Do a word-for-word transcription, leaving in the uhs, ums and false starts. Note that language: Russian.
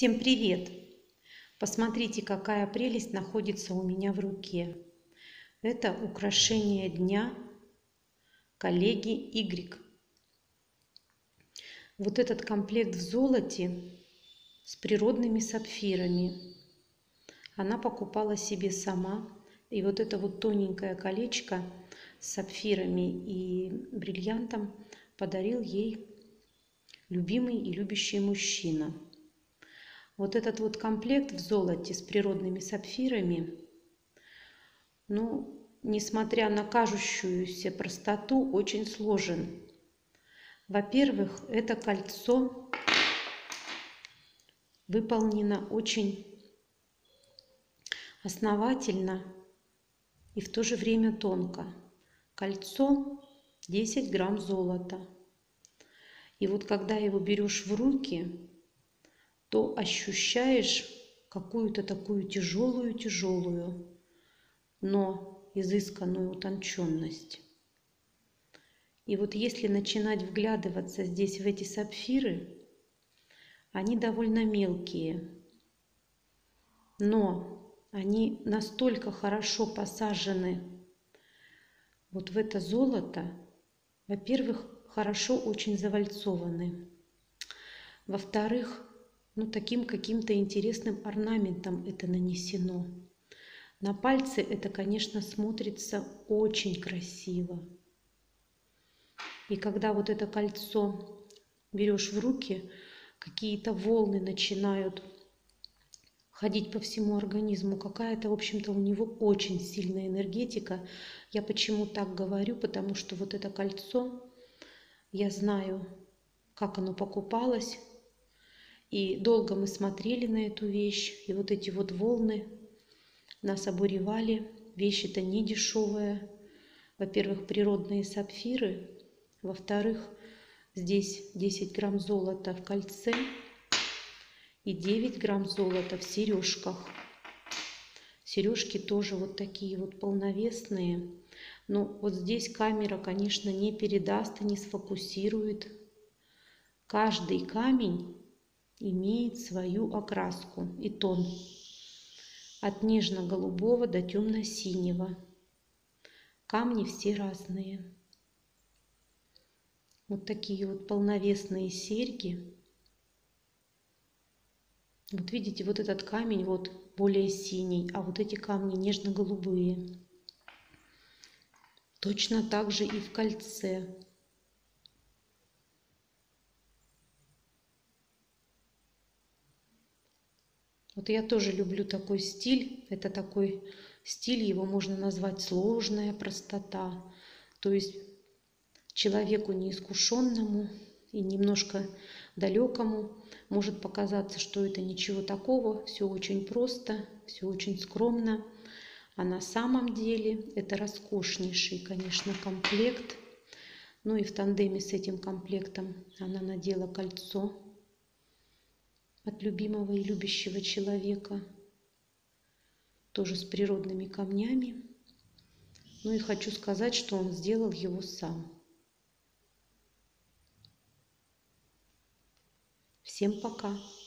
Всем привет! Посмотрите, какая прелесть находится у меня в руке. Это украшение дня коллеги Y. Вот этот комплект в золоте с природными сапфирами. Она покупала себе сама. И вот это вот тоненькое колечко с сапфирами и бриллиантом подарил ей любимый и любящий мужчина. Вот этот вот комплект в золоте с природными сапфирами, ну, несмотря на кажущуюся простоту, очень сложен. Во-первых, это кольцо выполнено очень основательно и в то же время тонко. Кольцо десять грамм золота. И вот когда его берешь в руки, то ощущаешь какую-то такую тяжелую-тяжелую, но изысканную утонченность. И вот если начинать вглядываться здесь в эти сапфиры, они довольно мелкие, но они настолько хорошо посажены вот в это золото. Во-первых, хорошо очень завальцованы. Во-вторых, ну, таким каким-то интересным орнаментом это нанесено. На пальце это, конечно, смотрится очень красиво. И когда вот это кольцо берешь в руки, какие-то волны начинают ходить по всему организму. Какая-то, в общем-то, у него очень сильная энергетика. Я почему так говорю? Потому что вот это кольцо, я знаю, как оно покупалось. И долго мы смотрели на эту вещь, и вот эти вот волны нас обуревали. Вещь-то не дешевая. Во-первых, природные сапфиры. Во-вторых, здесь десять грамм золота в кольце и девять грамм золота в сережках. Сережки тоже вот такие вот полновесные. Но вот здесь камера, конечно, не передаст и не сфокусирует. Каждый камень имеет свою окраску и тон. От нежно-голубого до темно-синего. Камни все разные. Вот такие вот полновесные серьги. Вот видите, вот этот камень вот более синий, а вот эти камни нежно-голубые. Точно так же и в кольце. Вот я тоже люблю такой стиль. Это такой стиль, его можно назвать сложная простота. То есть человеку неискушенному и немножко далекому может показаться, что это ничего такого, все очень просто, все очень скромно. А на самом деле это роскошнейший, конечно, комплект. Ну и в тандеме с этим комплектом она надела кольцо от любимого и любящего человека, тоже с природными камнями. Ну и хочу сказать, что он сделал его сам. Всем пока!